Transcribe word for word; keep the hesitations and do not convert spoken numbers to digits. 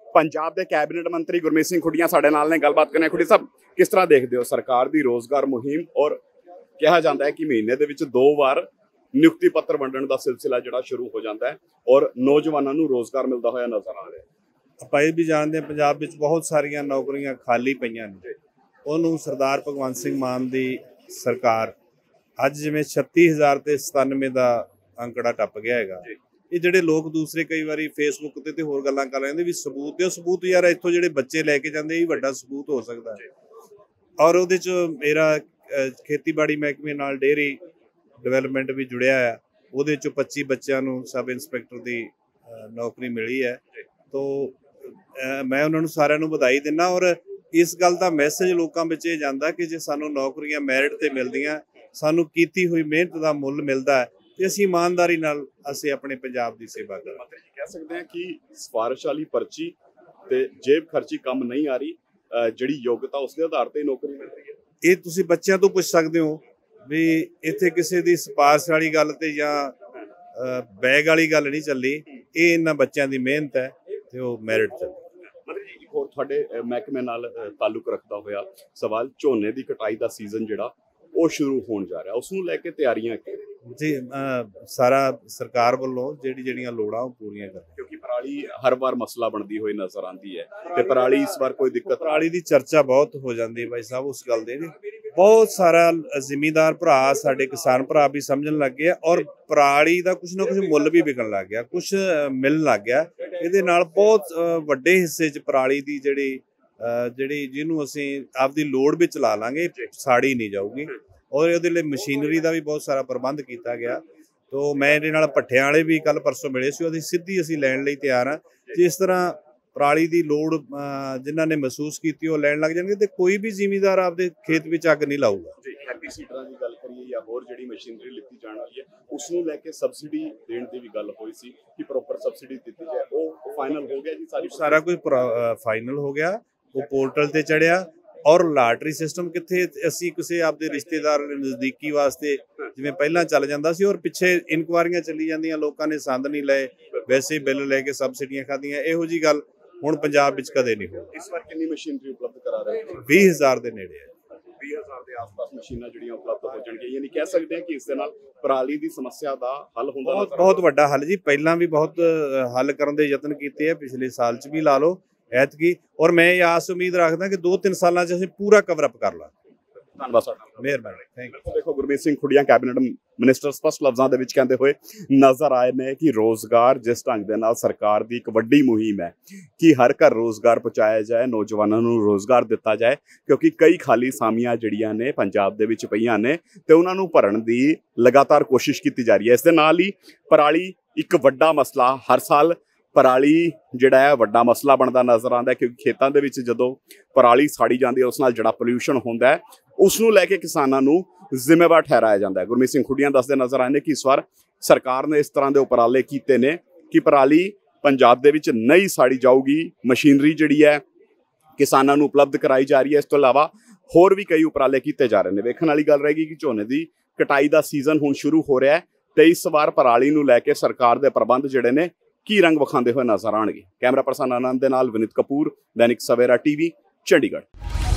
पंजाब के कैबिनेट मंत्री गुरमीत सिंह खुडिया साडे नाल ने गलबात करने। खुडिया साहब, किस तरह देखते हो सरकार की रोजगार मुहिम और कहा जाता है कि महीने दे विच दो बार नियुक्ति पत्र वंडण का सिलसिला जिहड़ा शुरू हो जाता है और नौजवानों को रोजगार मिलता हुआ नजर आ रहा है। ਆਪਾਂ ਇਹ ਵੀ ਜਾਣਦੇ ਹਾਂ पंजाब ਵਿੱਚ बहुत ਸਾਰੀਆਂ ਨੌਕਰੀਆਂ ਖਾਲੀ ਪਈਆਂ ਨੇ। ਉਹਨੂੰ ਸਰਦਾਰ ਭਗਵੰਤ ਸਿੰਘ ਮਾਨ ਦੀ ਸਰਕਾਰ ਅੱਜ ਜਿਵੇਂ ਛੱਤੀ ਹਜ਼ਾਰ ਤੇ ਸਤਾਨਵੇਂ ਦਾ ਅੰਕੜਾ ਟੱਪ ਗਿਆ ਹੈਗਾ। ਇਹ ਜਿਹੜੇ ਲੋਕ ਦੂਸਰੇ ਕਈ ਵਾਰੀ ਫੇਸਬੁੱਕ ਤੇ ਤੇ ਹੋਰ ਗੱਲਾਂ ਕਰ ਲੈਂਦੇ ਵੀ ਸਬੂਤ ਦਿਓ, ਸਬੂਤ ਯਾਰ ਇੱਥੋਂ ਜਿਹੜੇ ਬੱਚੇ ਲੈ ਕੇ ਜਾਂਦੇ ਇਹ ਵੱਡਾ ਸਬੂਤ ਹੋ ਸਕਦਾ ਹੈ। ਔਰ ਉਹਦੇ 'ਚ ਮੇਰਾ ਖੇਤੀਬਾੜੀ ਮਹਿਕਮੇ ਨਾਲ ਡੇਅਰੀ ਡਿਵੈਲਪਮੈਂਟ ਵੀ ਜੁੜਿਆ ਹੈ। ਉਹਦੇ 'ਚੋਂ ਪੱਚੀ ਬੱਚਿਆਂ ਨੂੰ ਸਬ ਇੰਸਪੈਕਟਰ ਦੀ ਨੌਕਰੀ ਮਿਲੀ ਹੈ। ਤੋ मैं उन्होंने सारिਆਂ ਨੂੰ ਵਧਾਈ ਦਿੰਦਾ ਔਰ इस गल का मैसेज लोगों में ये जाता कि जो सानू नौकरियां मैरिट ते मिलदियां, सानू कीती हुई मेहनत का मुल मिलता है तो असीं ईमानदारी नाल असीं अपने पंजाब की सेवा करांगे। कह सकते हैं कि सिफारिश वाली पर्ची ते जेब खर्ची कम नहीं आ रही, जिहड़ी योग्यता उसके आधार पर नौकरी मिल रही है। ये तुसीं बच्चों तो पुछ सकते हो भी इत्थे किसी की सिफारिश वाली गल ते जां बैग वाली गल नहीं चली, ये इन्हां बच्चों की मेहनत है तो मैरिट चली। होर तुहाडे महकमे नाल ताल्लुक रखदा होया सवाल, झोने की कटाई का सीजन जिहड़ा वो शुरू होण जा रहा, उसनूं लैके तैयारियां जी सारा सरकार वालों जिहड़ी जिहड़ियां लोड़ां पूरीआं कर, क्योंकि पराली हर बार मसला बनती हुई नजर आती है ते पराली इस बार कोई दिक्कत, पराली की चर्चा बहुत हो जाती है भाई साहब उस गल दे। बहुत सारा जिमीदार भरा साडे किसान भरा भी समझन लग गए और पराली का कुछ ना कुछ मुल भी विकन लग गया, कुछ मिलन लग गया। ਇਹਦੇ ਨਾਲ बहुत ਵੱਡੇ ਹਿੱਸੇ 'ਚ ਪਰਾਲੀ ਦੀ ਜਿਹੜੀ ਜਿਹੜੀ ਜਿਹਨੂੰ ਅਸੀਂ ਆਪਦੀ ਲੋੜ ਵਿੱਚ ਲਾ ਲਾਂਗੇ ਸਾੜੀ ਨਹੀਂ ਜਾਊਗੀ ਔਰ ਉਹਦੇ ਲਈ ਮਸ਼ੀਨਰੀ ਦਾ ਵੀ ਬਹੁਤ ਸਾਰਾ ਪ੍ਰਬੰਧ ਕੀਤਾ ਗਿਆ। ਤੋ ਮੈਂ ਇਹਦੇ ਨਾਲ ਭੱਠਿਆਂ ਵਾਲੇ ਵੀ ਕੱਲ ਪਰਸੋਂ ਮਿਲੇ ਸੀ, ਉਹਦੀ ਸਿੱਧੀ ਅਸੀਂ ਲੈਣ ਲਈ ਤਿਆਰ ਹਾਂ। ਜਿਸ ਤਰ੍ਹਾਂ ਪਰਾਲੀ ਦੀ ਲੋੜ ਜਿਨ੍ਹਾਂ ਨੇ ਮਹਿਸੂਸ ਕੀਤੀ ਉਹ ਲੈਣ ਲੱਗ ਜਾਣਗੇ ਤੇ ਕੋਈ ਵੀ ਜ਼ਿਮੀਂਦਾਰ ਆਪਦੇ ਖੇਤ ਵਿੱਚ ਅੱਗ ਨਹੀਂ ਲਾਊਗਾ। ਹੈਪੀਸੀਟਰਾਂ ਦੀ ਗੱਲ ਕਰੀਏ ਜਾਂ ਹੋਰ ਜਿਹੜੀ ਮਸ਼ੀਨਰੀ ਲਿੱਤੀ ਜਾਣ ਵਾਲੀ ਹੈ ਉਸ ਨੂੰ ਲੈ ਕੇ ਸਬਸਿਡੀ ਦੇਣ ਦੀ ਵੀ ਗੱਲ ਹੋਈ ਸੀ ਕਿ ਪ੍ਰੋਪਰ ਸਬਸਿਡੀ ਦਿੱਤੀ ਜਾਏ, ਉਹ ਫਾਈਨਲ ਹੋ ਗਿਆ ਜੀ? ਸਾਰੀ ਸਾਰਾ ਕੁਝ ਫਾਈਨਲ ਹੋ ਗਿਆ, ਉਹ ਪੋਰਟਲ ਤੇ ਚੜਿਆ ਔਰ ਲਾਟਰੀ ਸਿਸਟਮ ਕਿੱਥੇ ਅਸੀਂ ਕਿਸੇ ਆਪਦੇ ਰਿਸ਼ਤੇਦਾਰ ਨਜ਼ਦੀਕੀ ਵਾਸਤੇ ਜਿਵੇਂ ਪਹਿਲਾਂ ਚੱਲ ਜਾਂਦਾ ਸੀ ਔਰ ਪਿੱਛੇ ਇਨਕੁਆਰੀਆਂ ਚੱਲੀ ਜਾਂਦੀਆਂ, ਲੋਕਾਂ ਨੇ ਸੰਦ ਨਹੀਂ ਲਏ, ਵੈਸੇ ਬਿੱਲ ਲੈ ਕੇ ਸਬਸਿਡੀਆਂ ਖਾਧੀਆਂ। ਇਹੋ ਜੀ ਗੱਲ ਹੁਣ ਪੰਜਾਬ ਵਿੱਚ ਕਦੇ ਨਹੀਂ ਹੋਈ। ਇਸ ਵਾਰ ਕਿੰਨੀ ਮਸ਼ੀਨਰੀ ਉਪਲਬਧ ਕਰਾ ਰਹੇ ਹੋ? ਵੀਹ ਹਜ਼ਾਰ ਦੇ ਨੇੜੇ ਹੈ। ਵੀਹ ਹਜ਼ਾਰ ਦੇ ਆਸ-ਪਾਸ ਮਸ਼ੀਨਾਂ ਜਿਹੜੀਆਂ ਉਪਲਬਧ ਹੋ ਜਾਣਗੀਆਂ, ਯਾਨੀ ਕਹਿ ਸਕਦੇ ਹਾਂ ਕਿ ਇਸ ਦੇ ਨਾਲ ਪਰਾਲੀ ਦੀ ਸਮੱਸਿਆ ਦਾ ਹੱਲ ਹੁੰਦਾ। ਬਹੁਤ ਬਹੁਤ ਵੱਡਾ ਹੱਲ ਜੀ, ਪਹਿਲਾਂ ਵੀ ਬਹੁਤ ਹੱਲ ਕਰਨ ਦੇ ਯਤਨ ਕੀਤੇ ਆ, ਪਿਛਲੇ ਸਾਲ 'ਚ ਵੀ ਲਾ ਲਓ ਐਤਕੀ, ਔਰ मैं ये आस उम्मीद रखदा कि दो तीन सालों च पूरा कवर अप कर लांगे। धन्यवाद सर, मेहरबानी, थैंक यू। देखो गुरमीत सिंह खुडिया कैबिनेट मिनिस्टर स्पष्ट लफ्ज़ों के विच कहते हुए नज़र आए ने कि रोज़गार जिस ढंग दे नाल सरकार की एक वड्डी मुहिम है कि हर घर रोज़गार पहुँचाया जाए, नौजवानों को रोज़गार दिता जाए, क्योंकि कई खाली सामियां जिहड़ियां ने पंजाब दे विच पईयां ने ते उन्हां नूं भरन दी लगातार कोशिश की जा रही है। इस दे नाल ही पराली एक वड्डा मसला, हर साल पराली जिहड़ा है वड्डा मसला बनता नज़र आता है, क्योंकि खेतों के विच जदों पराली साड़ी जाती है उस नाल जिहड़ा पोल्यूशन होंदा है उसनूं लैके किसानां नूं जिम्मेवार ठहराया जाता है। गुरमीत सिंह खुडिया दसदे नज़र आए ने कि इस बार सरकार ने इस तरह के उपराले कीते ने कि पराली पंजाब दे विच नहीं साड़ी जाऊगी, मशीनरी जिहड़ी है किसानां नूं उपलब्ध कराई जा रही है। इस तो इलावा होर भी कई उपराले कीते जा रहे हैं। वेखण वाली गल रहेगी कि झोने की कटाई का सीजन हुण शुरू हो रहा है तो इस बार पराली नूं लैके सरकार के प्रबंध जिहड़े ने की रंग विखाते हुए नजर आएंगे। कैमरा पर्सन आनंद दे नाल विनीत कपूर, दैनिक सवेरा टीवी, चंडीगढ़।